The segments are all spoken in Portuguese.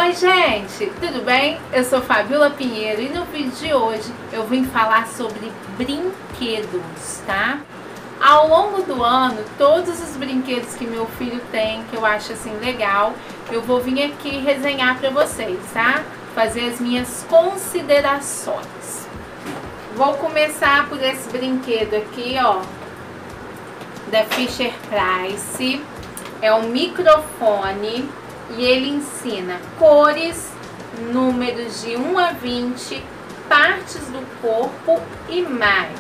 Oi gente, tudo bem? Eu sou Fabiola Pinheiro e no vídeo de hoje eu vim falar sobre brinquedos, tá? Ao longo do ano, todos os brinquedos que meu filho tem, que eu acho assim legal, eu vou vir aqui resenhar pra vocês, tá? Fazer as minhas considerações. Vou começar por esse brinquedo aqui, ó, da Fisher Price. É um microfone e ele ensina cores, números de 1 a 20, partes do corpo e mais.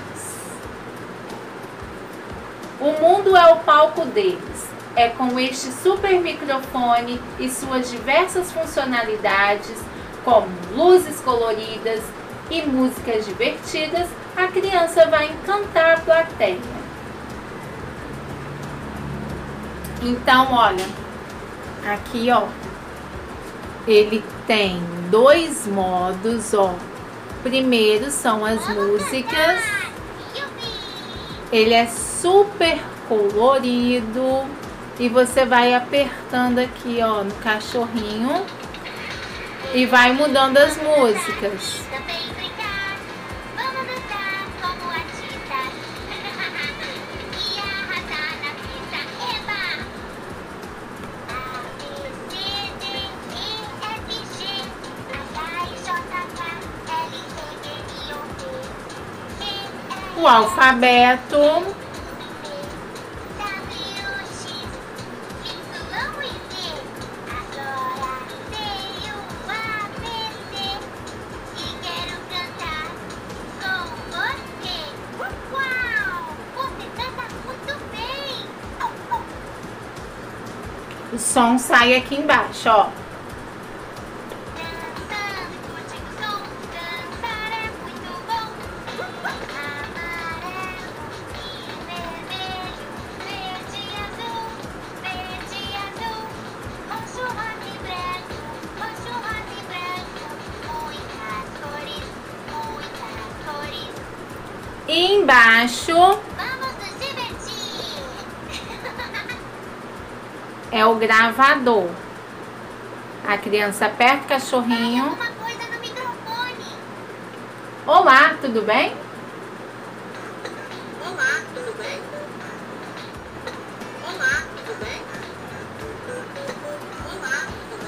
O mundo é o palco deles. É com este super microfone e suas diversas funcionalidades, como luzes coloridas e músicas divertidas, a criança vai encantar a plateia. Então, olha, aqui, ó, ele tem dois modos, ó. Primeiro são as músicas. Ele é super colorido e você vai apertando aqui, ó, no cachorrinho e vai mudando as músicas. O alfabeto. O som sai aqui embaixo, ó. E embaixo é o gravador. A criança aperta o cachorrinho. Olá, tudo bem? Olá, tudo bem? Olá, tudo bem? Olá, tudo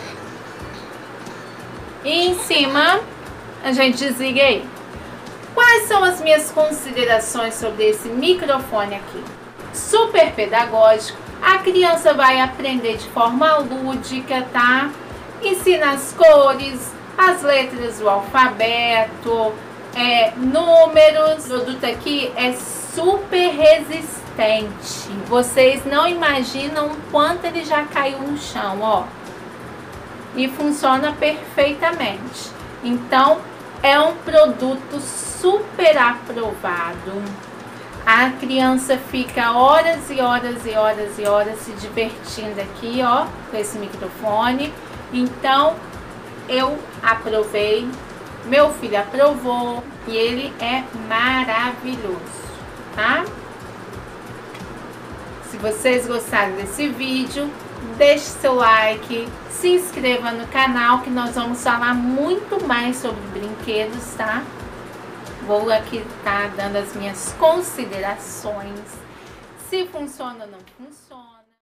bem? E em cima a gente desliga aí. Quais são as minhas considerações sobre esse microfone aqui? Super pedagógico, a criança vai aprender de forma lúdica, tá? Ensina as cores, as letras do alfabeto, números. O produto aqui é super resistente. Vocês não imaginam o quanto ele já caiu no chão, ó. E funciona perfeitamente. Então, é um produto super aprovado. A criança fica horas e horas e horas e horas se divertindo aqui, ó, com esse microfone. Então, eu aprovei, meu filho aprovou e ele é maravilhoso, tá? Se vocês gostaram desse vídeo, deixe seu like, se inscreva no canal que nós vamos falar muito mais sobre brinquedos, tá? Vou aqui estar dando as minhas considerações, se funciona ou não funciona.